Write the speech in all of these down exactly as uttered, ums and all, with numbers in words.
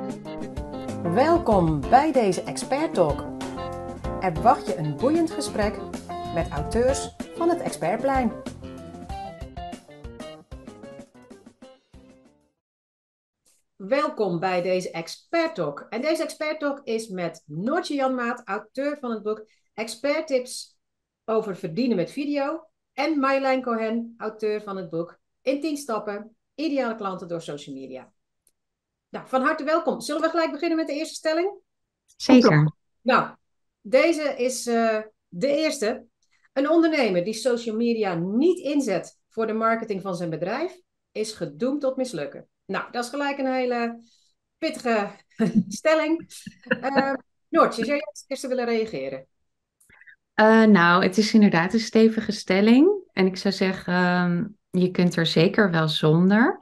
Welkom bij deze Expert Talk. Er wacht je een boeiend gesprek met auteurs van het Expertplein. Welkom bij deze Expert Talk. En deze Expert Talk is met Noortje Janmaat, auteur van het boek Expert Tips over verdienen met video. En Marjolein Cohen, auteur van het boek In tien stappen, ideale klanten door social media. Nou, van harte welkom. Zullen we gelijk beginnen met de eerste stelling? Zeker. Nou, deze is uh, de eerste. Een ondernemer die social media niet inzet voor de marketing van zijn bedrijf, is gedoemd tot mislukken. Nou, dat is gelijk een hele pittige stelling. Uh, Noortje, zou je als eerste willen reageren? Uh, nou, het is inderdaad een stevige stelling. En ik zou zeggen, um, je kunt er zeker wel zonder.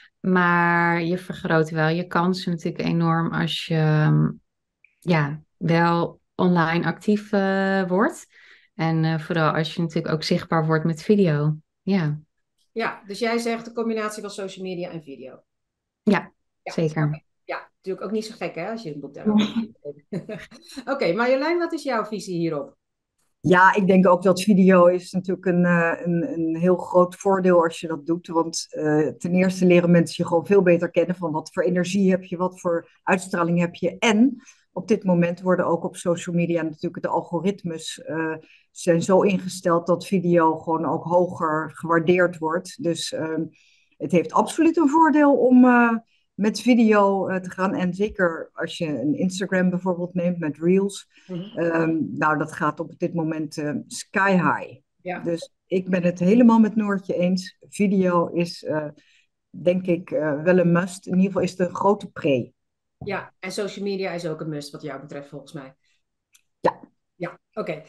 Maar je vergroot wel je kansen natuurlijk enorm als je um, ja, wel online actief uh, wordt. En uh, vooral als je natuurlijk ook zichtbaar wordt met video. Ja, Ja, dus jij zegt de combinatie van social media en video. ja, Ja, zeker. okay. Ja, natuurlijk ook niet zo gek hè, als je een boek daarover hebt. Oké, okay, Marjolein, wat is jouw visie hierop? Ja, ik denk ook dat video is natuurlijk een, uh, een, een heel groot voordeel als je dat doet. Want uh, ten eerste leren mensen je gewoon veel beter kennen van wat voor energie heb je, wat voor uitstraling heb je. En op dit moment worden ook op social media natuurlijk de algoritmes uh, zijn zo ingesteld dat video gewoon ook hoger gewaardeerd wordt. Dus uh, het heeft absoluut een voordeel om uh, met video uh, te gaan. En zeker als je een Instagram bijvoorbeeld neemt met Reels. Mm-hmm. Um, nou, dat gaat op dit moment uh, sky high. Ja. Dus ik ben het helemaal met Noortje eens. Video is, uh, denk ik, uh, wel een must. In ieder geval is het een grote pre. Ja, en social media is ook een must wat jou betreft volgens mij. Ja. Ja, oké. Okay.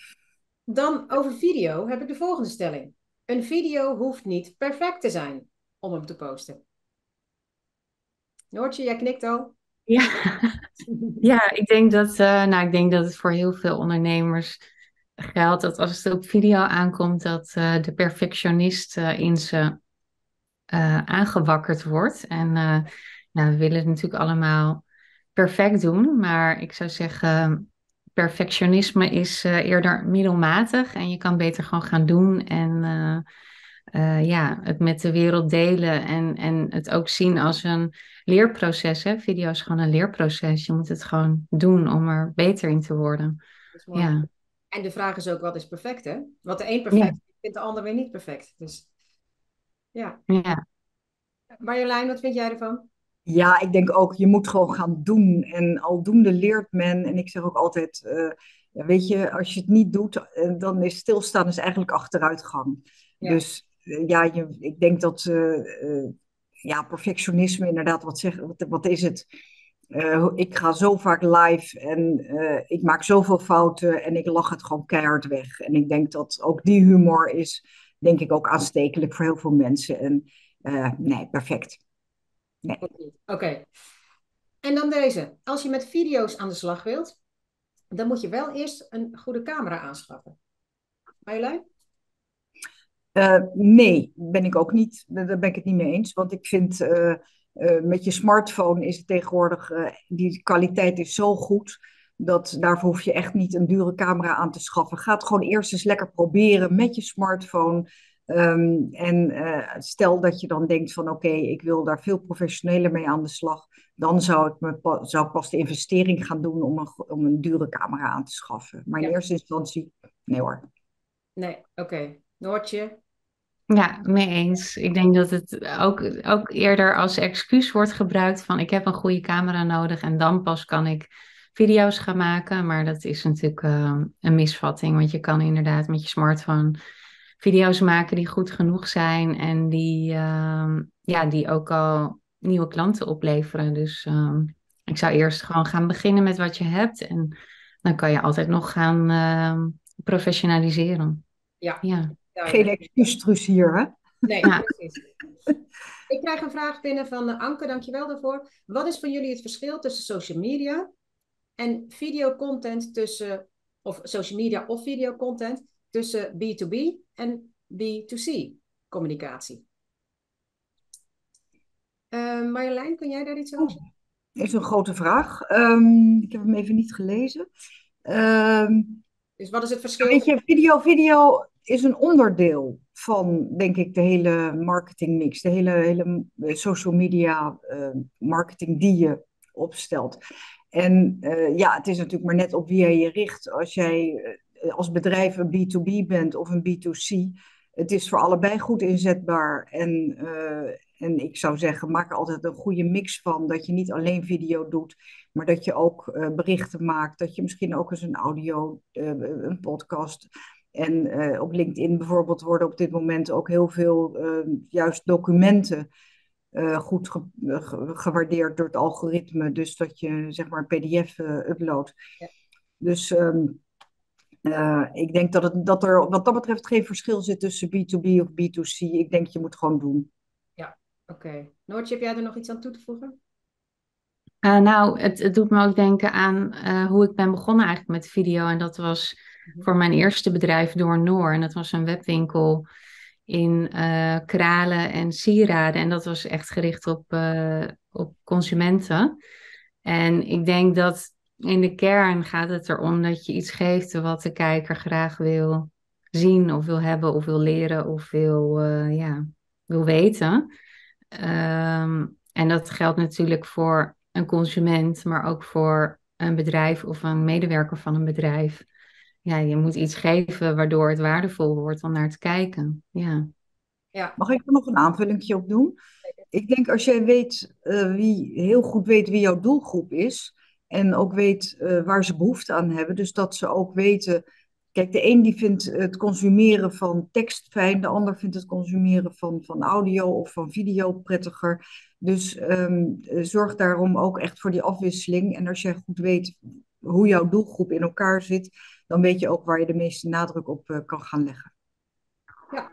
Dan over video heb ik de volgende stelling. Een video hoeft niet perfect te zijn om hem te posten. Noortje, jij knikt al. Ja, ja ik, denk dat, uh, nou, ik denk dat het voor heel veel ondernemers geldt dat als het op video aankomt, dat uh, de perfectionist uh, in ze uh, aangewakkerd wordt. En uh, nou, we willen het natuurlijk allemaal perfect doen, maar ik zou zeggen, perfectionisme is uh, eerder middelmatig en je kan beter gewoon gaan doen en uh, uh, ja, het met de wereld delen en, en het ook zien als een leerproces. Hè? Video is gewoon een leerproces. Je moet het gewoon doen om er beter in te worden. Dat is mooi. Ja. En de vraag is ook, wat is perfect, hè? Wat de een Ja. perfect is, vindt de ander weer niet perfect. Dus ja. Ja. Marjolein, wat vind jij ervan? Ja, ik denk ook, je moet gewoon gaan doen. En aldoende leert men. En ik zeg ook altijd, uh, ja, weet je, als je het niet doet, uh, dan is stilstaan is eigenlijk achteruitgang. Ja. Dus uh, ja, je, ik denk dat uh, uh, ja, perfectionisme inderdaad, wat, zeg, wat, wat is het? Uh, ik ga zo vaak live en uh, ik maak zoveel fouten en ik lach het gewoon keihard weg. En ik denk dat ook die humor is, denk ik, ook aanstekelijk voor heel veel mensen. En uh, nee, perfect. Nee. Oké. Okay. En dan deze. Als je met video's aan de slag wilt, dan moet je wel eerst een goede camera aanschaffen. Marjolein? Uh, nee, ben ik ook niet. Daar ben ik het niet mee eens. Want ik vind uh, uh, met je smartphone is het tegenwoordig, uh, die kwaliteit is zo goed. Dat daarvoor hoef je echt niet een dure camera aan te schaffen. Ga het gewoon eerst eens lekker proberen met je smartphone. Um, en uh, stel dat je dan denkt van oké, okay, ik wil daar veel professioneler mee aan de slag. Dan zou ik, me, zou ik pas de investering gaan doen om een, om een dure camera aan te schaffen. Maar in Ja. eerste instantie, nee hoor. Nee, oké. Okay. Noortje? Ja, mee eens. Ik denk dat het ook, ook eerder als excuus wordt gebruikt van ik heb een goede camera nodig en dan pas kan ik video's gaan maken. Maar dat is natuurlijk uh, een misvatting, want je kan inderdaad met je smartphone video's maken die goed genoeg zijn en die, uh, ja, die ook al nieuwe klanten opleveren. Dus uh, ik zou eerst gewoon gaan beginnen met wat je hebt en dan kan je altijd nog gaan uh, professionaliseren. Ja, Ja. Geen duidelijk. excuustrus hier, hè? Nee, Ja. precies. Ik krijg een vraag binnen van uh, Anke, dankjewel daarvoor. Wat is voor jullie het verschil tussen social media en videocontent tussen, of social media of videocontent tussen B twee B en B twee C communicatie? Uh, Marjolein, kun jij daar iets over zeggen? is een grote vraag. Ehm, ik heb hem even niet gelezen. Ehm, Dus wat is het verschil? Weet je, video, video is een onderdeel van, denk ik, de hele marketingmix. De hele, hele eh, social media eh, marketing die je opstelt. En eh, ja, het is natuurlijk maar net op wie je je richt. Als jij eh, als bedrijf een B twee B bent of een B twee C, het is voor allebei goed inzetbaar. En, eh, en ik zou zeggen, maak er altijd een goede mix van. Dat je niet alleen video doet, maar dat je ook eh, berichten maakt. Dat je misschien ook eens een audio, eh, een podcast. En eh, op LinkedIn bijvoorbeeld worden op dit moment ook heel veel eh, juist documenten eh, goed ge- ge- gewaardeerd door het algoritme. Dus dat je zeg maar een P D F eh, uploadt. Ja, Dus ehm, eh, ik denk dat, het, dat er wat dat betreft geen verschil zit tussen B twee B of B twee C. Ik denk je moet gewoon doen. ja. Oké. Noortje, heb jij er nog iets aan toe te voegen? Uh, nou, het, het doet me ook denken aan uh, hoe ik ben begonnen eigenlijk met video. En dat was Mhm. voor mijn eerste bedrijf Door Noor. En dat was een webwinkel in uh, kralen en sieraden. En dat was echt gericht op, uh, op consumenten. En ik denk dat in de kern gaat het erom dat je iets geeft wat de kijker graag wil zien of wil hebben of wil leren of wil, uh, ja, wil weten. Um, en dat geldt natuurlijk voor een consument, maar ook voor een bedrijf of een medewerker van een bedrijf. Ja, je moet iets geven waardoor het waardevol wordt om naar te kijken. Ja. Ja, Mag ik er nog een aanvullingje op doen? Ik denk als jij weet, eh, wie, heel goed weet wie jouw doelgroep is en ook weet eh, waar ze behoefte aan hebben, dus dat ze ook weten, kijk, de een die vindt het consumeren van tekst fijn, de ander vindt het consumeren van, van audio of van video prettiger. Dus ehm, eh, zorg daarom ook echt voor die afwisseling. En als jij goed weet hoe jouw doelgroep in elkaar zit, dan weet je ook waar je de meeste nadruk op eh, kan gaan leggen. ja.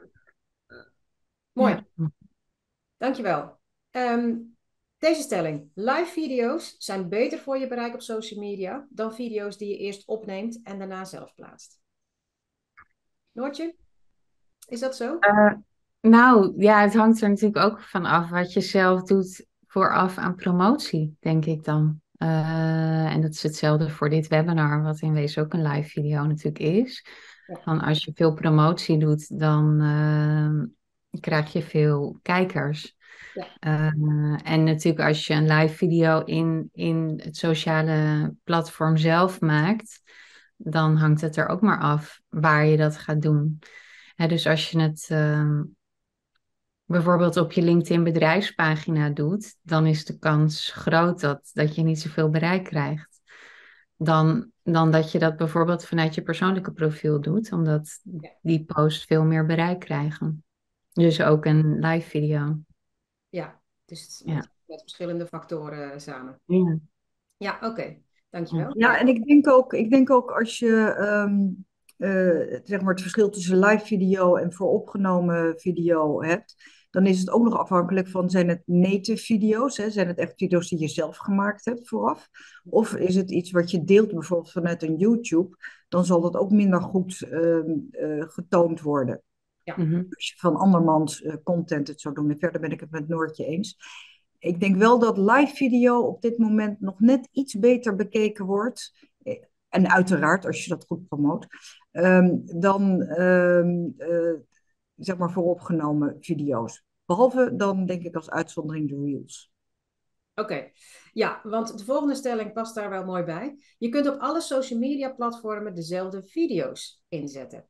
Mooi. Ja. Dankjewel. Ehm, deze stelling. Live video's zijn beter voor je bereik op social media dan video's die je eerst opneemt en daarna zelf plaatst. Noortje, is dat zo? Uh, nou, ja, het hangt er natuurlijk ook van af wat je zelf doet vooraf aan promotie, denk ik dan. Uh, en dat is hetzelfde voor dit webinar, wat in wezen ook een live video natuurlijk is. Ja. Van als je veel promotie doet, dan uh, krijg je veel kijkers. Ja. Uh, en natuurlijk als je een live video in, in het sociale platform zelf maakt, dan hangt het er ook maar af waar je dat gaat doen. Hè, dus als je het uh, bijvoorbeeld op je LinkedIn bedrijfspagina doet, dan is de kans groot dat, dat je niet zoveel bereik krijgt. Dan, dan dat je dat bijvoorbeeld vanuit je persoonlijke profiel doet, omdat Ja. die posts veel meer bereik krijgen. Dus ook een live video. Ja, dus Ja. met, met verschillende factoren samen. Ja. Ja, oké. Okay. Dankjewel. Ja, en ik denk ook, ik denk ook als je um, uh, zeg maar het verschil tussen live video en vooropgenomen video hebt, dan is het ook nog afhankelijk van, zijn het native video's, hè? Zijn het echt video's die je zelf gemaakt hebt vooraf? Of is het iets wat je deelt bijvoorbeeld vanuit een YouTube, dan zal dat ook minder goed uh, uh, getoond worden. Ja. Mm-hmm. Als je van andermans uh, content het zou doen. En verder ben ik het met Noortje eens. Ik denk wel dat live video op dit moment nog net iets beter bekeken wordt. En uiteraard, als je dat goed promoot. Um, dan um, uh, zeg maar vooropgenomen video's. Behalve dan denk ik als uitzondering de reels. Oké, okay. Ja, want de volgende stelling past daar wel mooi bij. Je kunt op alle social media platformen dezelfde video's inzetten.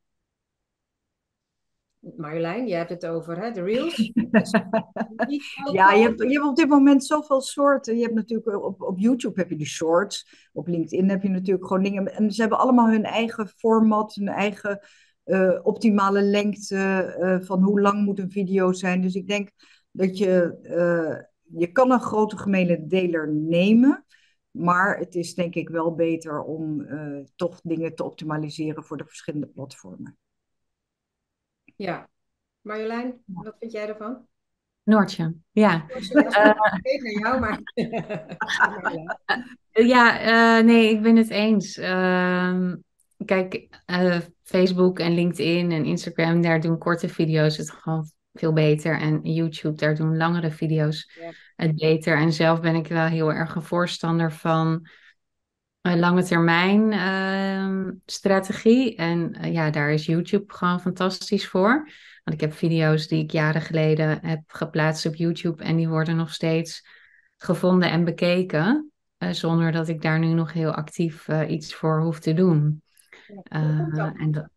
Marjolein, jij hebt het over hè, de reels. Ja, je hebt, je hebt op dit moment zoveel soorten. Je hebt natuurlijk op, op YouTube heb je de shorts. Op LinkedIn heb je natuurlijk gewoon dingen. En ze hebben allemaal hun eigen format, hun eigen uh, optimale lengte uh, van hoe lang moet een video zijn. Dus ik denk dat je, uh, je kan een grote gemene deler nemen. Maar het is denk ik wel beter om uh, toch dingen te optimaliseren voor de verschillende platformen. Ja, Marjolein, wat vind jij ervan? Noortje, ja. Noortje, ja, uh, ik naar jou, maar... ja, uh, nee, ik ben het eens. Uh, kijk, uh, Facebook en LinkedIn en Instagram, daar doen korte video's het gewoon veel beter. En YouTube, daar doen langere video's Ja. het beter. En zelf ben ik wel heel erg een voorstander van een lange termijn ehm, strategie. En eh, ja, daar is YouTube gewoon fantastisch voor. Want ik heb video's die ik jaren geleden heb geplaatst op YouTube en die worden nog steeds gevonden en bekeken. eh, zonder dat ik daar nu nog heel actief eh, iets voor hoef te doen. Ja. Hoe komt Eh, dat? en dat...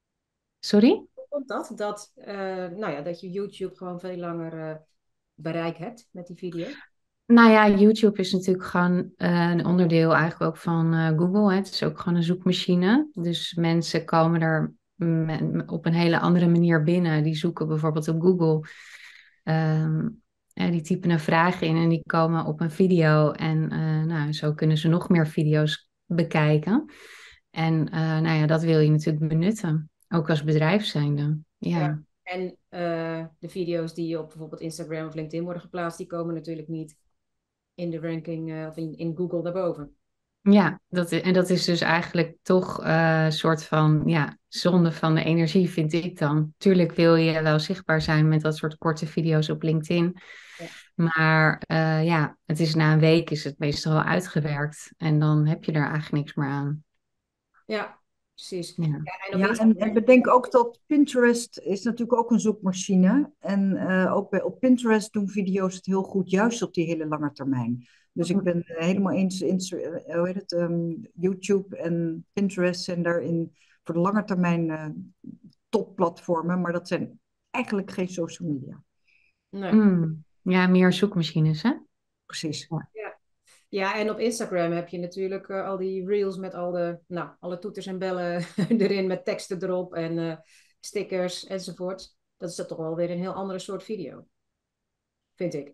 Sorry? Hoe komt dat? Dat, eh, nou ja, dat je YouTube gewoon veel langer eh, bereik hebt met die video? Nou ja, YouTube is natuurlijk gewoon eh, een onderdeel eigenlijk ook van eh, Google. Hè. Het is ook gewoon een zoekmachine. Dus mensen komen er mm, op een hele andere manier binnen. Die zoeken bijvoorbeeld op Google. Ehm, en die typen een vraag in en die komen op een video. En eh, nou, zo kunnen ze nog meer video's bekijken. En eh, nou ja, dat wil je natuurlijk benutten. Ook als bedrijf zijnde. Ja. Ja. En eh, de video's die op bijvoorbeeld Instagram of LinkedIn worden geplaatst, die komen natuurlijk niet in de ranking eh, of in, in Google daarboven. Ja, dat, i- en dat is dus eigenlijk toch eh, een soort van ja, zonde van de energie, vind ik dan. Tuurlijk wil je wel zichtbaar zijn met dat soort korte video's op LinkedIn. Ja, Maar eh, ja, het is na een week is het meestal wel uitgewerkt. En dan heb je er eigenlijk niks meer aan. ja, precies. Ja. Ja, en op Ja, en, en Instagram. bedenk ook dat Pinterest is natuurlijk ook een zoekmachine. En eh, ook bij, op Pinterest doen video's het heel goed, juist op die hele lange termijn. Dus ik ben eh, helemaal eens, Insta- eh, hoe heet het, ehm, YouTube en Pinterest zijn daarin voor de lange termijn eh, topplatformen. Maar dat zijn eigenlijk geen social media. Nee. Mm. Ja, meer zoekmachines, hè? Precies. Ja. Ja. Ja, en op Instagram heb je natuurlijk eh, al die reels met al de, nou, alle toeters en bellen erin, met teksten erop en eh, stickers enzovoort. Dat is dat toch wel weer een heel andere soort video, vind ik.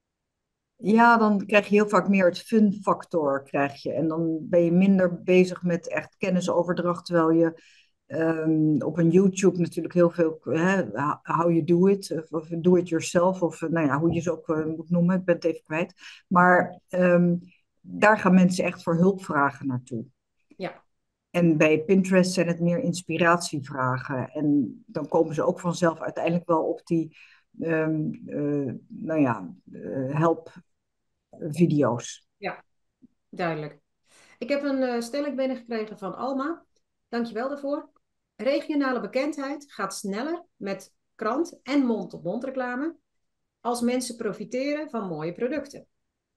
Ja, dan krijg je heel vaak meer het fun factor, krijg je. En dan ben je minder bezig met echt kennisoverdracht, terwijl je ehm, op een YouTube natuurlijk heel veel, hè, how you do it, of, of do it yourself, of eh, nou ja, hoe je ze ook eh, moet noemen, ik ben het even kwijt. Maar ehm, daar gaan mensen echt voor hulpvragen naartoe. Ja, En bij Pinterest zijn het meer inspiratievragen. En dan komen ze ook vanzelf uiteindelijk wel op die, ehm, eh, nou ja, eh, helpvideo's. ja, duidelijk. Ik heb een eh, stelling binnengekregen van Alma. Dankjewel daarvoor. Regionale bekendheid gaat sneller met krant- en mond-tot-mond reclame als mensen profiteren van mooie producten.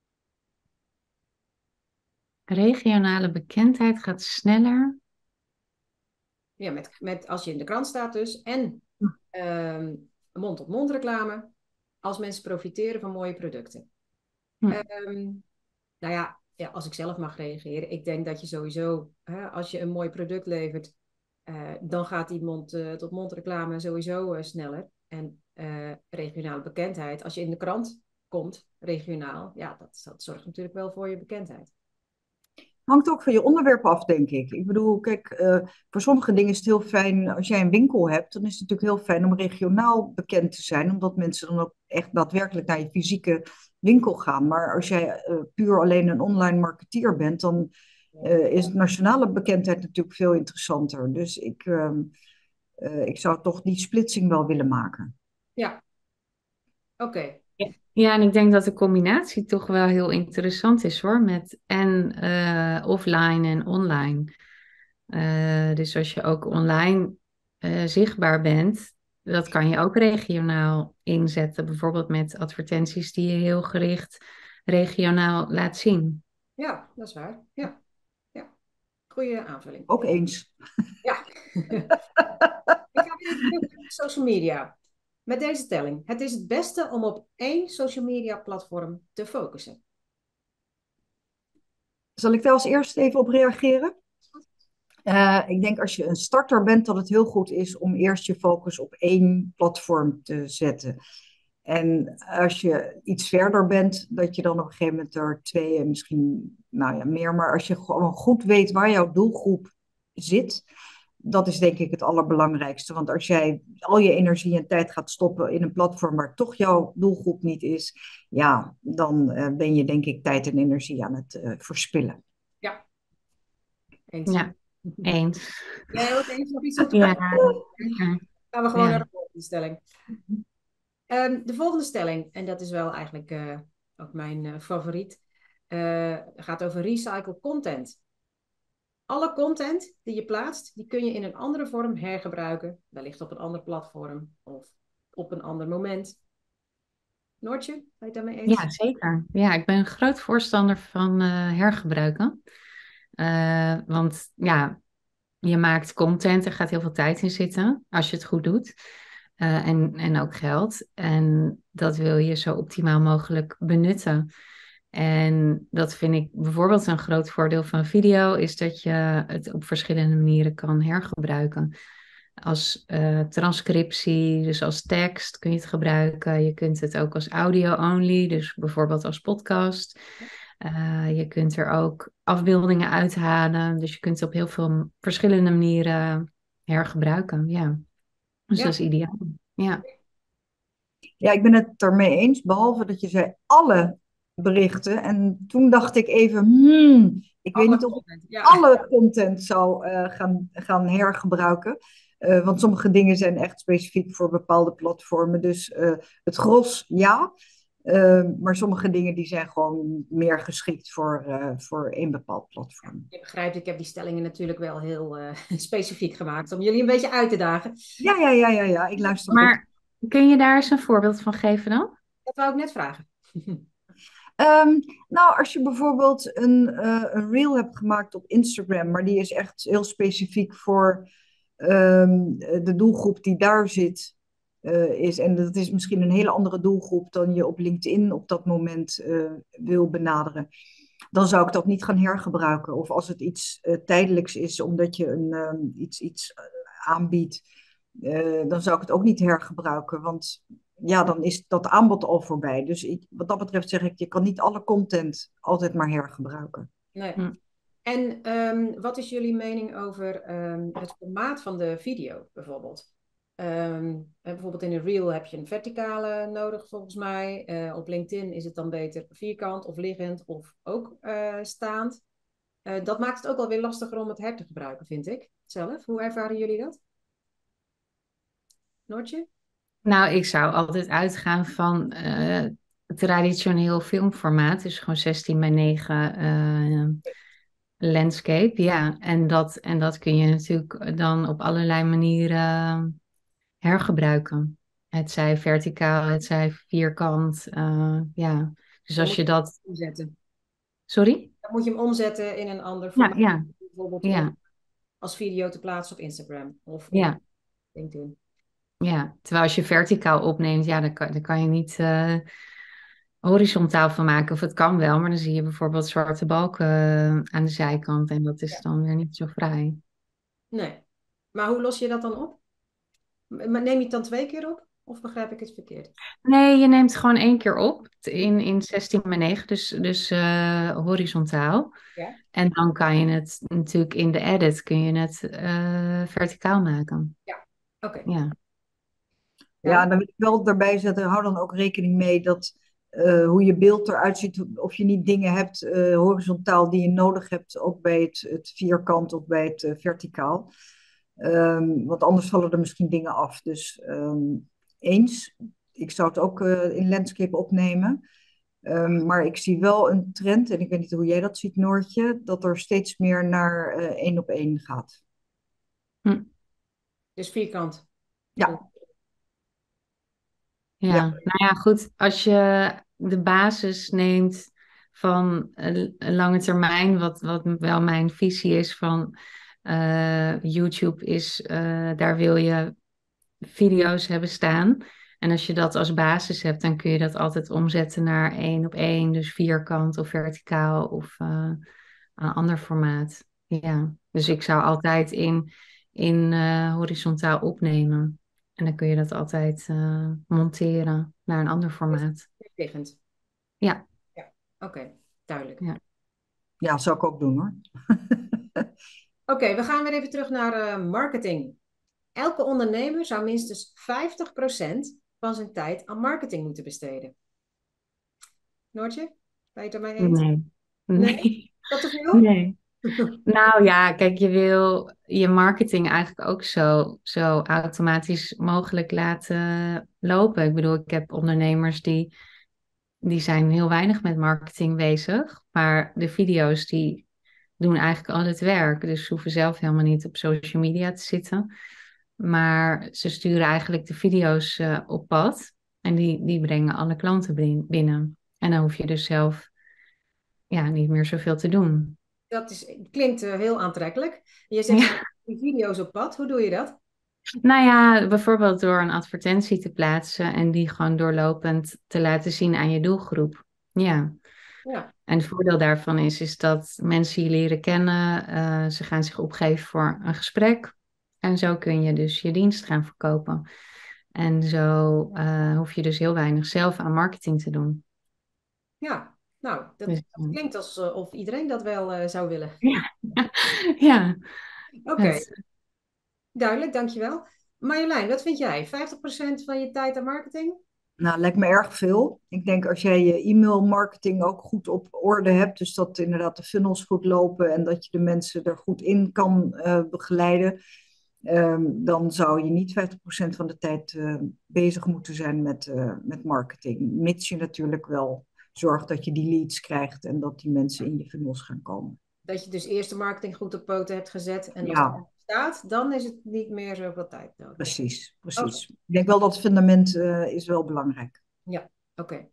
Regionale bekendheid gaat sneller. Ja, met, met, als je in de krant staat dus. En ehm, mond-tot-mond reclame als mensen profiteren van mooie producten. Hm. Ehm, nou ja, ja, als ik zelf mag reageren. Ik denk dat je sowieso, hè, als je een mooi product levert, uh, dan gaat die mond-tot-mond reclame sowieso uh, sneller. En uh, regionale bekendheid, als je in de krant komt, regionaal, ja, dat, dat zorgt natuurlijk wel voor je bekendheid. Hangt ook van je onderwerp af, denk ik. Ik bedoel, kijk, uh, voor sommige dingen is het heel fijn, als jij een winkel hebt, dan is het natuurlijk heel fijn om regionaal bekend te zijn, omdat mensen dan ook echt daadwerkelijk naar je fysieke winkel gaan. Maar als jij uh, puur alleen een online marketeer bent, dan uh, is nationale bekendheid natuurlijk veel interessanter. Dus ik, uh, uh, ik zou toch die splitsing wel willen maken. Ja, oké. Okay. Ja. Ja, en ik denk dat de combinatie toch wel heel interessant is hoor, met en uh, offline en online. Uh, dus als je ook online uh, zichtbaar bent, dat kan je ook regionaal inzetten. Bijvoorbeeld met advertenties die je heel gericht regionaal laat zien. Ja, dat is waar. Ja, ja. Goeie aanvulling. Ook eens. Ja. Ik ga weer even terug naar social media. Met deze stelling. Het is het beste om op één social media platform te focussen. Zal ik daar als eerste even op reageren? Uh, ik denk als je een starter bent, dat het heel goed is om eerst je focus op één platform te zetten. En als je iets verder bent, dat je dan op een gegeven moment er twee en misschien nou ja, meer. Maar als je gewoon goed weet waar jouw doelgroep zit, dat is denk ik het allerbelangrijkste. Want als jij al je energie en tijd gaat stoppen in een platform waar toch jouw doelgroep niet is, ja, dan uh, ben je denk ik tijd en energie aan het uh, verspillen. Ja, eens. Ja, eens. Jij ook eens nog iets op te Ja, gaan? Gaan we gewoon ja. naar de volgende stelling. Um, de volgende stelling, en dat is wel eigenlijk uh, ook mijn uh, favoriet, uh, gaat over recycle content. Alle content die je plaatst, die kun je in een andere vorm hergebruiken. Wellicht op een ander platform of op een ander moment. Noortje, ben je het daarmee eens? Ja, zeker. Ja, ik ben een groot voorstander van uh, hergebruiken. Uh, want ja, je maakt content, er gaat heel veel tijd in zitten als je het goed doet. Uh, en, en ook geld. En dat wil je zo optimaal mogelijk benutten. En dat vind ik bijvoorbeeld een groot voordeel van video, is dat je het op verschillende manieren kan hergebruiken. Als uh, transcriptie, dus als tekst kun je het gebruiken. Je kunt het ook als audio-only, dus bijvoorbeeld als podcast. Uh, je kunt er ook afbeeldingen uithalen. Dus je kunt het op heel veel verschillende manieren hergebruiken. Ja, dus Ja. dat is ideaal. Ja. Ja, ik ben het ermee eens, behalve dat je zei alle berichten. En toen dacht ik even, hmm, ik weet Alle niet of ik content, ja. alle content zou uh, gaan, gaan hergebruiken. Uh, want sommige dingen zijn echt specifiek voor bepaalde platformen. Dus uh, het gros ja. Uh, maar sommige dingen die zijn gewoon meer geschikt voor, uh, voor één bepaald platform. Je begrijpt, ik heb die stellingen natuurlijk wel heel uh, specifiek gemaakt. Om jullie een beetje uit te dagen. Ja, ja, ja, ja, ja. Ik luister Maar goed. Kun je daar eens een voorbeeld van geven dan? Dat wou ik net vragen. Um, nou, als je bijvoorbeeld een, uh, een reel hebt gemaakt op Instagram, maar die is echt heel specifiek voor um, de doelgroep die daar zit, uh, is. En dat is misschien een hele andere doelgroep dan je op LinkedIn op dat moment uh, wil benaderen. Dan zou ik dat niet gaan hergebruiken. Of als het iets uh, tijdelijks is, omdat je een, um, iets, iets aanbiedt, uh, dan zou ik het ook niet hergebruiken. Want ja, dan is dat aanbod al voorbij. Dus ik, wat dat betreft zeg ik, je kan niet alle content altijd maar hergebruiken. Nee. Hm. En um, wat is jullie mening over um, het formaat van de video bijvoorbeeld? Um, bijvoorbeeld in een reel heb je een verticale nodig volgens mij. Uh, op LinkedIn is het dan beter vierkant of liggend of ook uh, staand. Uh, dat maakt het ook alweer lastiger om het her te gebruiken, vind ik zelf. Hoe ervaren jullie dat? Noortje? Nou, ik zou altijd uitgaan van uh, traditioneel filmformaat. Dus gewoon zestien bij negen uh, landscape. Ja, en dat, en dat kun je natuurlijk dan op allerlei manieren hergebruiken. Het zij verticaal, het zij vierkant. Uh, ja, dus Dan als moet je je dat... hem omzetten. Sorry? Dan moet je hem omzetten in een ander Ja, formaat. ja, Bijvoorbeeld ja, om als video te plaatsen op Instagram of op ja. LinkedIn. Ja, terwijl als je verticaal opneemt, ja, dan kan, dan kan je niet uh, horizontaal van maken. Of het kan wel, maar dan zie je bijvoorbeeld zwarte balken uh, aan de zijkant. En dat is Ja. dan weer niet zo vrij. Nee. Maar hoe los je dat dan op? Maar neem je het dan twee keer op? Of begrijp ik het verkeerd? Nee, je neemt gewoon één keer op in, in zestien bij negen, dus, dus uh, horizontaal. Ja. En dan kan je het natuurlijk in de edit kun je het uh, verticaal maken. Ja, oké. Okay. Ja. Ja, dan wil ik wel daarbij zetten, hou dan ook rekening mee dat uh, hoe je beeld eruit ziet, of je niet dingen hebt uh, horizontaal die je nodig hebt, ook bij het, het vierkant of bij het uh, verticaal. Um, want anders vallen er misschien dingen af. Dus um, eens, ik zou het ook uh, in landscape opnemen. Um, maar ik zie wel een trend, en ik weet niet hoe jij dat ziet, Noortje, dat er steeds meer naar uh, één op één gaat. Hm. Dus vierkant. Ja. Ja, Ja. nou ja, goed. Als je de basis neemt van een lange termijn, wat, wat wel mijn visie is van uh, YouTube, is uh, daar wil je video's hebben staan. En als je dat als basis hebt, dan kun je dat altijd omzetten naar één op één, dus vierkant of verticaal of uh, een ander formaat. Ja, dus ik zou altijd in, in uh, horizontaal opnemen. En dan kun je dat altijd uh, monteren naar een ander formaat. Liggend. Ja. Ja, oké. Okay. Duidelijk. Ja. Ja, dat zou ik ook doen hoor. Oké, okay, we gaan weer even terug naar uh, marketing. Elke ondernemer zou minstens vijftig procent van zijn tijd aan marketing moeten besteden. Noortje, ben je het ermee eens? Nee. Nee. Nee? Dat te veel? Nee. Nou ja, kijk, je wil, je marketing eigenlijk ook zo, zo automatisch mogelijk laten lopen. Ik bedoel, ik heb ondernemers die, die zijn heel weinig met marketing bezig, maar de video's die doen eigenlijk al het werk. Dus ze hoeven zelf helemaal niet op social media te zitten. Maar ze sturen eigenlijk de video's eh, op pad en die, die brengen alle klanten bin- binnen. En dan hoef je dus zelf ja, niet meer zoveel te doen. Dat is, klinkt eh, heel aantrekkelijk. Je zegt ze Ja. brengen die video's op pad. Hoe doe je dat? Nou ja, bijvoorbeeld door een advertentie te plaatsen en die gewoon doorlopend te laten zien aan je doelgroep. Ja, Ja, en het voordeel daarvan is, is dat mensen je leren kennen, eh, ze gaan zich opgeven voor een gesprek en zo kun je dus je dienst gaan verkopen. En zo eh, hoef je dus heel weinig zelf aan marketing te doen. ja. Nou, dat, Dus, dat klinkt alsof iedereen dat wel eh, zou willen. ja, ja, Oké, het, duidelijk, dankjewel. Marjolein, wat vind jij? vijftig procent van je tijd aan marketing? Nou, lijkt me erg veel. Ik denk als jij je e-mailmarketing ook goed op orde hebt, dus dat inderdaad de funnels goed lopen en dat je de mensen er goed in kan eh, begeleiden, ehm, dan zou je niet vijftig procent van de tijd eh, bezig moeten zijn met, eh, met marketing. Mits je natuurlijk wel zorgt dat je die leads krijgt en dat die mensen in je funnels gaan komen. Dat je dus eerst de marketing goed op poten hebt gezet. En als dat Ja, staat, dan is het niet meer zoveel tijd nodig. precies, Oké, precies. Ik denk wel dat het fundament eh, is wel belangrijk. ja, oké.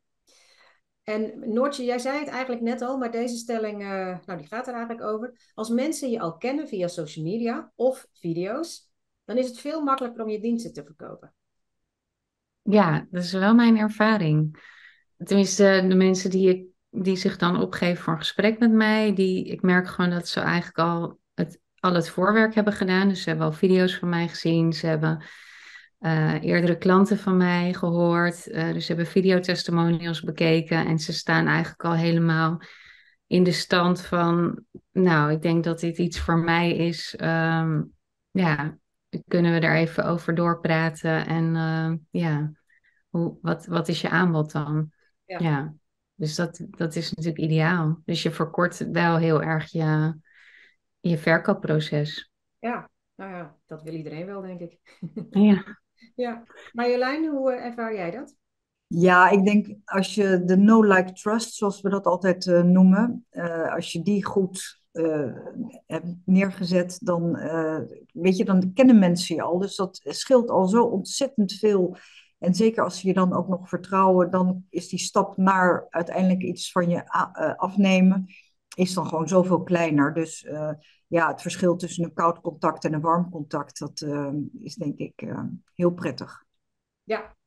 En Noortje, jij zei het eigenlijk net al, maar deze stelling, eh, nou, die gaat er eigenlijk over. Als mensen je al kennen via social media of video's, dan is het veel makkelijker om je diensten te verkopen. ja, dat is wel mijn ervaring. Tenminste, de mensen die, ik, die zich dan opgeven voor een gesprek met mij, die, ik merk gewoon dat ze eigenlijk al het, al het voorwerk hebben gedaan. Dus ze hebben al video's van mij gezien, ze hebben eh, eerdere klanten van mij gehoord, eh, dus ze hebben videotestimonials bekeken en ze staan eigenlijk al helemaal in de stand van, nou, ik denk dat dit iets voor mij is. Ehm, ja, kunnen we er even over doorpraten en eh, ja, hoe, wat, wat is je aanbod dan? Ja, Ja, dus dat, dat is natuurlijk ideaal. Dus je verkort wel heel erg je, je verkoopproces. ja, nou ja, dat wil iedereen wel, denk ik. Ja, Ja, Marjolein, hoe eh, ervaar jij dat? Ja, ik denk als je de no-like trust, zoals we dat altijd eh, noemen, eh, als je die goed eh, hebt neergezet, dan, eh, weet je, dan kennen mensen je al. Dus dat scheelt al zo ontzettend veel. En zeker als ze je dan ook nog vertrouwen, dan is die stap naar uiteindelijk iets van je a- eh, afnemen, is dan gewoon zoveel kleiner. Dus eh, ja, het verschil tussen een koud contact en een warm contact, dat eh, is denk ik eh, heel prettig. Ja,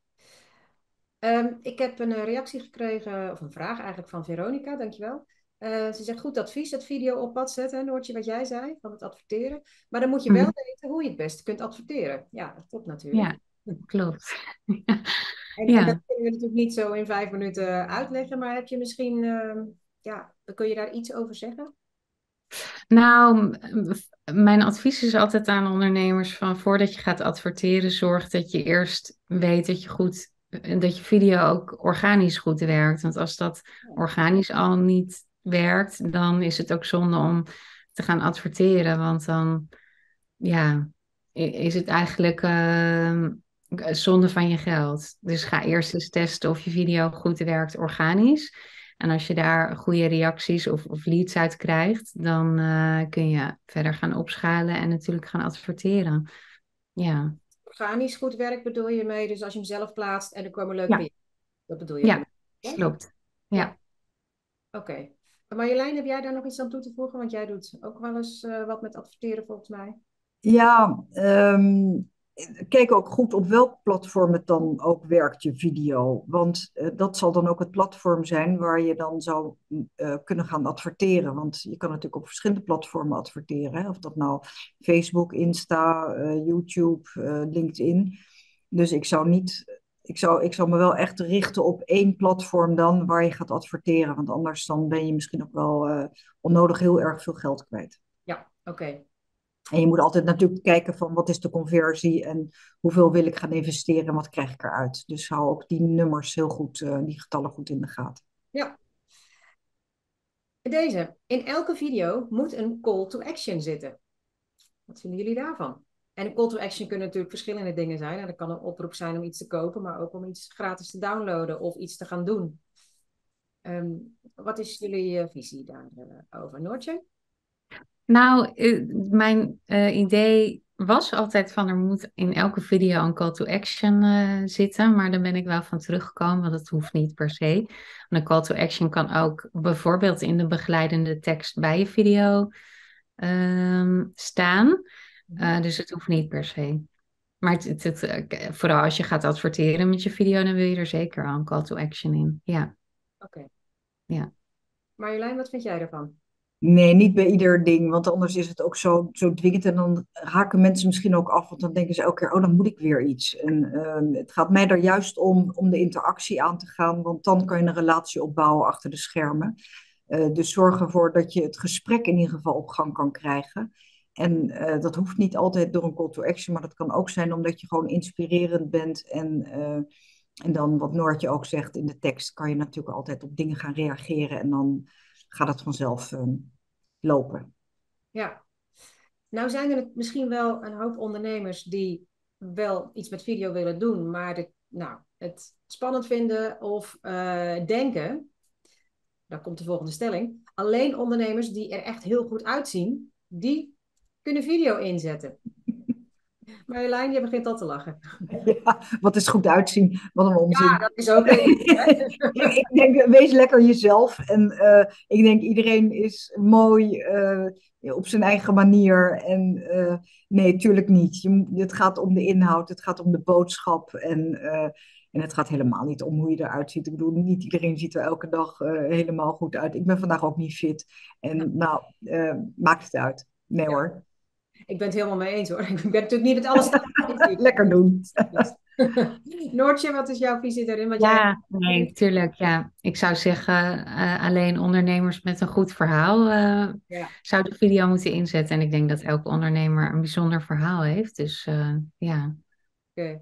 Ehm, ik heb een eh, reactie gekregen, of een vraag eigenlijk van Veronica, dankjewel. Eh ze zegt goed advies, het video op pad zetten, Noortje, wat jij zei, van het adverteren. Maar dan moet je wel mhm, weten hoe je het beste kunt adverteren. Ja, dat klopt natuurlijk. ja, klopt. En, en dat Ja, kunnen we natuurlijk niet zo in vijf minuten uitleggen, maar heb je misschien, ehm, ja, kun je daar iets over zeggen? nou, m- mijn advies is altijd aan ondernemers van voordat je gaat adverteren, zorg dat je eerst weet dat je goed, dat je video ook organisch goed werkt. Want als dat organisch al niet werkt, dan is het ook zonde om te gaan adverteren. Want dan, ja, i- is het eigenlijk ehm, zonde van je geld. Dus ga eerst eens testen of je video goed werkt organisch. En als je daar goede reacties of, of leads uit krijgt, dan eh, kun je verder gaan opschalen en natuurlijk gaan adverteren. Ja, Organisch goed werk bedoel je mee, dus als je hem zelf plaatst en er komen leuke ja, reacties. Dat bedoel je ja, ermee. Ja? klopt. Ja, Ja. oké. Marjolein, heb jij daar nog iets aan toe te voegen? Want jij doet ook wel eens eh, wat met adverteren volgens mij. Ja, ehm, kijk ook goed op welk platform het dan ook werkt, je video. Want eh, dat zal dan ook het platform zijn waar je dan zou eh, kunnen gaan adverteren. Want je kan natuurlijk op verschillende platformen adverteren. Hè? Of dat nou Facebook, Insta, eh, YouTube, eh, LinkedIn. Dus ik zou niet, ik zou, ik zou me wel echt richten op één platform dan waar je gaat adverteren. Want anders dan ben je misschien ook wel eh, onnodig heel erg veel geld kwijt. Ja, oké. En je moet altijd natuurlijk kijken van wat is de conversie en hoeveel wil ik gaan investeren en wat krijg ik eruit. Dus hou ook die nummers heel goed, eh, die getallen goed in de gaten. Ja, deze. In elke video moet een call to action zitten. Wat vinden jullie daarvan? En een call to action kunnen natuurlijk verschillende dingen zijn. En dat kan een oproep zijn om iets te kopen, maar ook om iets gratis te downloaden of iets te gaan doen. Um, wat is jullie uh, visie daarover, uh, Noortje? Nou, eh, mijn uh, idee was altijd van er moet in elke video een call to action uh, zitten, maar daar ben ik wel van teruggekomen, want dat hoeft niet per se. Want een call to action kan ook bijvoorbeeld in de begeleidende tekst bij je video uh, staan, uh, dus het hoeft niet per se. Maar het, het, het, uh, vooral als je gaat adverteren met je video, dan wil je er zeker al een call to action in. Ja. Oké. Okay. Ja. Marjolein, wat vind jij ervan? Nee, niet bij ieder ding, want anders is het ook zo, zo dwingend en dan haken mensen misschien ook af, want dan denken ze elke keer, oh, dan moet ik weer iets. En uh, het gaat mij er juist om, om de interactie aan te gaan, want dan kan je een relatie opbouwen achter de schermen. Uh, dus zorg ervoor dat je het gesprek in ieder geval op gang kan krijgen. En uh, dat hoeft niet altijd door een call to action, maar dat kan ook zijn omdat je gewoon inspirerend bent. En, uh, en dan, wat Noortje ook zegt in de tekst, kan je natuurlijk altijd op dingen gaan reageren en dan gaat het vanzelf uh, lopen. Ja, nou zijn er misschien wel een hoop ondernemers die wel iets met video willen doen, maar de, nou, het spannend vinden of uh, denken, dan komt de volgende stelling, alleen ondernemers die er echt heel goed uitzien, die kunnen video inzetten. Marjolein, je begint al te lachen. Ja, wat is goed uitzien, wat een onzin. Ja, dat is ook een ik, ik denk, wees lekker jezelf. En uh, ik denk, iedereen is mooi uh, op zijn eigen manier. En uh, nee, tuurlijk niet. Je, het gaat om de inhoud, het gaat om de boodschap. En, uh, en het gaat helemaal niet om hoe je eruit ziet. Ik bedoel, niet iedereen ziet er elke dag uh, helemaal goed uit. Ik ben vandaag ook niet fit. En ja. nou, uh, maakt het uit. Nee ja. hoor. Ik ben het helemaal mee eens hoor. Ik ben natuurlijk niet met alles. Lekker doen. Noortje, wat is jouw visie daarin? Wat ja, jij... nee, tuurlijk. Ja. Ik zou zeggen, uh, alleen ondernemers met een goed verhaal uh, ja. zouden de video moeten inzetten. En ik denk dat elke ondernemer een bijzonder verhaal heeft. Dus uh, ja. Oké. Okay.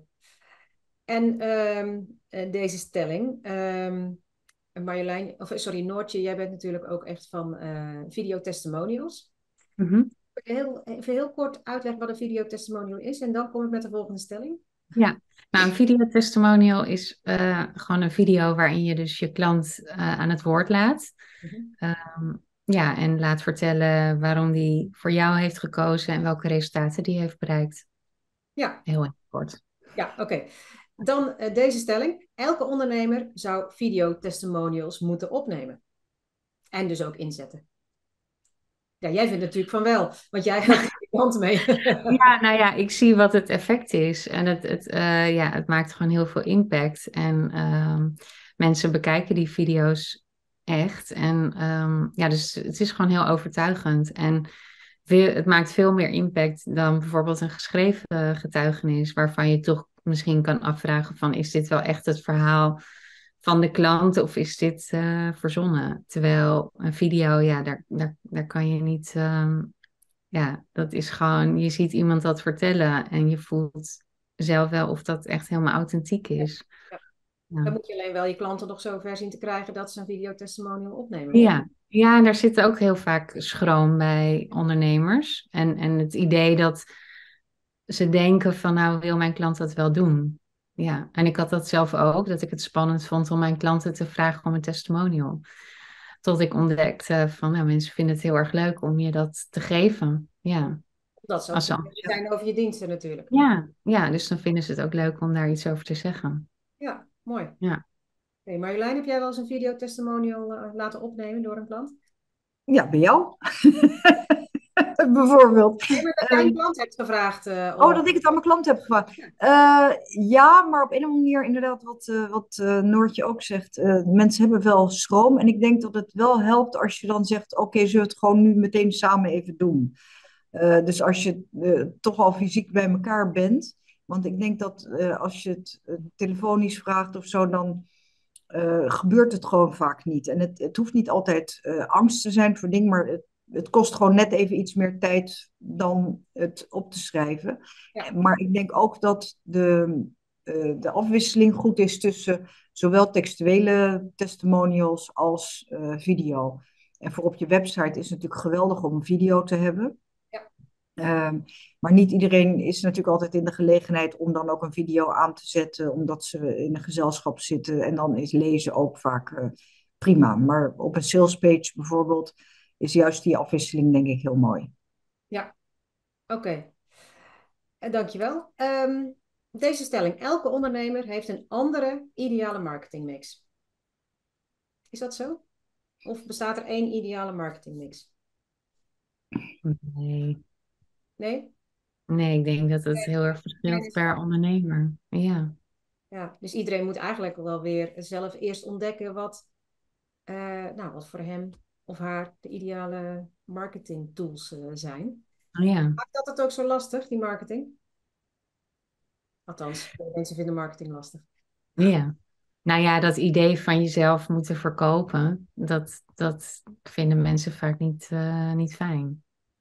En um, deze stelling. Um, Marjolein, of sorry, Noortje, jij bent natuurlijk ook echt van uh, videotestimonials. Mm-hmm. Heel, even heel kort uitleggen wat een videotestimonial is en dan kom ik met de volgende stelling. Ja, nou een videotestimonial is uh, gewoon een video waarin je dus je klant uh, aan het woord laat. Mm-hmm. Um, ja, en laat vertellen waarom die voor jou heeft gekozen en welke resultaten die heeft bereikt. Ja. Heel erg kort. Ja, oké. Okay. Dan uh, deze stelling. Elke ondernemer zou videotestimonials moeten opnemen. En dus ook inzetten. Ja, jij vindt natuurlijk van wel, want jij gaat de klant mee. Ja, nou ja, ik zie wat het effect is. En het, het, uh, ja, het maakt gewoon heel veel impact. En uh, mensen bekijken die video's echt. En um, ja, dus het is gewoon heel overtuigend. En veel, het maakt veel meer impact dan bijvoorbeeld een geschreven getuigenis, waarvan je toch misschien kan afvragen van, is dit wel echt het verhaal van de klant of is dit uh, verzonnen? Terwijl een video, ja, daar, daar, daar kan je niet... Um, ja, dat is gewoon... Je ziet iemand dat vertellen en je voelt zelf wel of dat echt helemaal authentiek is. Ja. Ja. Dan moet je alleen wel je klanten nog zo ver zien te krijgen dat ze een videotestimonial opnemen. Ja. Ja, en daar zit ook heel vaak schroom bij ondernemers. En, en het idee dat ze denken van, nou, wil mijn klant dat wel doen? Ja, en ik had dat zelf ook, dat ik het spannend vond om mijn klanten te vragen om een testimonial. Tot ik ontdekte van, nou, mensen vinden het heel erg leuk om je dat te geven. Ja. Dat zou ze zijn over je diensten natuurlijk. Ja, ja, dus dan vinden ze het ook leuk om daar iets over te zeggen. Ja, mooi. Ja. Hey Marjolein, heb jij wel eens een videotestimonial uh, laten opnemen door een klant? Ja, bij jou. Bijvoorbeeld. Nee, maar dat jij een klant hebt gevraagd. Uh, oh, dat ik het aan mijn klant heb gevraagd. Ja, uh, ja maar op een of andere manier inderdaad wat, uh, wat uh, Noortje ook zegt. Uh, mensen hebben wel schroom. En ik denk dat het wel helpt als je dan zegt, oké, okay, zullen we het gewoon nu meteen samen even doen. Uh, dus als je uh, toch al fysiek bij elkaar bent. Want ik denk dat uh, als je het uh, telefonisch vraagt of zo, dan uh, gebeurt het gewoon vaak niet. En het, het hoeft niet altijd uh, angst te zijn voor dingen, maar het, het kost gewoon net even iets meer tijd dan het op te schrijven. Ja. Maar ik denk ook dat de, uh, de afwisseling goed is tussen zowel textuele testimonials als uh, video. En voor op je website is het natuurlijk geweldig om een video te hebben. Ja. Um, maar niet iedereen is natuurlijk altijd in de gelegenheid om dan ook een video aan te zetten, omdat ze in een gezelschap zitten. En dan is lezen ook vaak uh, prima. Maar op een salespage bijvoorbeeld is juist die afwisseling denk ik heel mooi. Ja, oké. Okay. Uh, dankjewel. Um, deze stelling. Elke ondernemer heeft een andere ideale marketingmix. Is dat zo? Of bestaat er één ideale marketingmix? Nee. Nee? Nee, ik denk dat het heel erg verschilt per ondernemer. Ja. Ja, dus iedereen moet eigenlijk wel weer zelf eerst ontdekken wat, uh, nou, wat voor hem of haar de ideale marketing tools uh, zijn. Ja. Maakt dat het ook zo lastig, die marketing? Althans, mensen vinden marketing lastig. Ja. Nou ja, dat idee van jezelf moeten verkopen, dat, dat vinden mensen vaak niet, uh, niet fijn.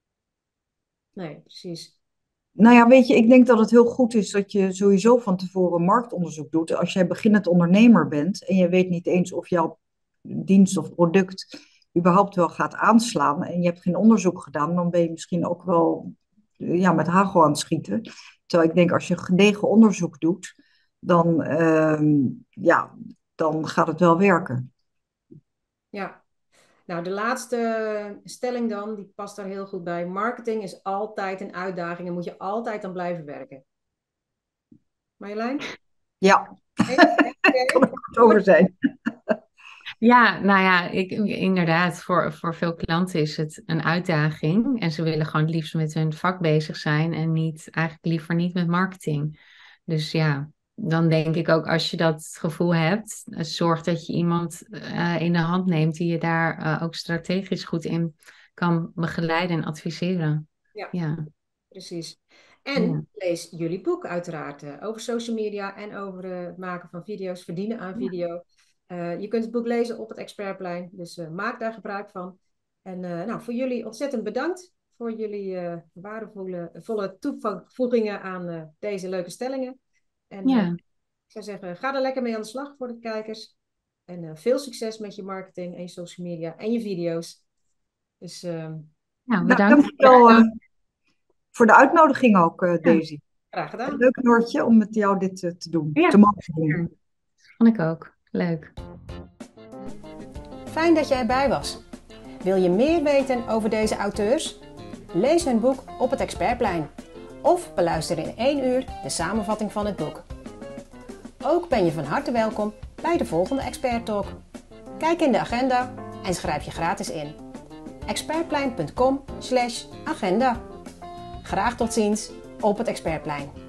Nee, precies. Nou ja, weet je, ik denk dat het heel goed is dat je sowieso van tevoren marktonderzoek doet. Als jij beginnend ondernemer bent en je weet niet eens of jouw dienst of product überhaupt wel gaat aanslaan en je hebt geen onderzoek gedaan, dan ben je misschien ook wel ja, met hagel aan het schieten. Terwijl ik denk, als je gedegen onderzoek doet, dan, uh, ja, dan gaat het wel werken. Ja. Nou, de laatste stelling dan, die past daar heel goed bij. Marketing is altijd een uitdaging en moet je altijd aan blijven werken. Marjolein? Ja, daar kan ik het over zijn. Ja, nou ja, ik, inderdaad, voor, voor veel klanten is het een uitdaging. En ze willen gewoon het liefst met hun vak bezig zijn en niet, eigenlijk liever niet met marketing. Dus ja, dan denk ik ook als je dat gevoel hebt, zorg dat je iemand uh, in de hand neemt die je daar uh, ook strategisch goed in kan begeleiden en adviseren. Ja, ja. precies. En ja. Lees jullie boek uiteraard uh, over social media en over uh, het maken van video's, verdienen aan video. Ja. Uh, je kunt het boek lezen op het Expertplein, dus uh, maak daar gebruik van. En uh, nou, voor jullie ontzettend bedankt voor jullie uh, waardevolle volle toevoegingen aan uh, deze leuke stellingen. En ja. uh, ik zou zeggen, ga er lekker mee aan de slag voor de kijkers. En uh, veel succes met je marketing en je social media en je video's. Dus uh, nou, bedankt. Nou, dankjewel uh, voor de uitnodiging ook, uh, Daisy. Ja, graag gedaan. Leuk Noortje om met jou dit uh, te doen. Ja, te mogen doen. Vond ik ook. Leuk. Fijn dat je erbij was. Wil je meer weten over deze auteurs? Lees hun boek op het Expertplein. Of beluister in één uur de samenvatting van het boek. Ook ben je van harte welkom bij de volgende Expert Talk. Kijk in de agenda en schrijf je gratis in. expertplein punt com slash agenda. Graag tot ziens op het Expertplein.